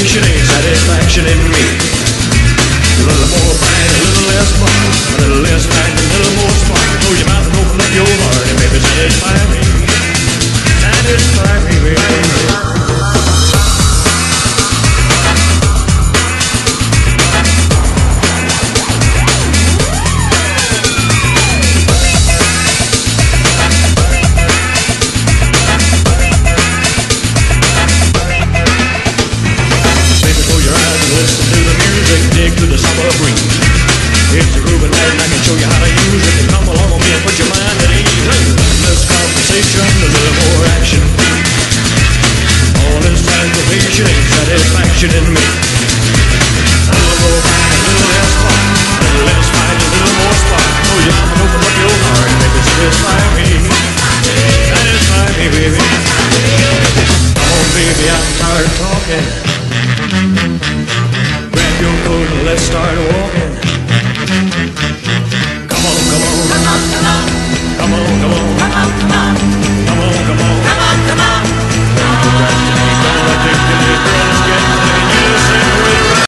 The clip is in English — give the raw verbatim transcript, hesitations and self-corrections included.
motivation ain't satisfaction in me. A little more fight, a little less fun. A little less fight, a little more spark. Close your mouth and open up your heart and baby satisfy me. Satisfy me, baby. It's a groovy night and I can show you how to use it. Come along with me and put your mind at ease. Less conversation, a little more action. All this aggravation ain't satisfaction in me. A little more fight, a little less fun. A little less fight, a little more spark. Oh, you have to open up your heart and make it satisfy me. Satisfy me, baby. Come on, baby, I'm tired of talking. Grab your coat and let's start over.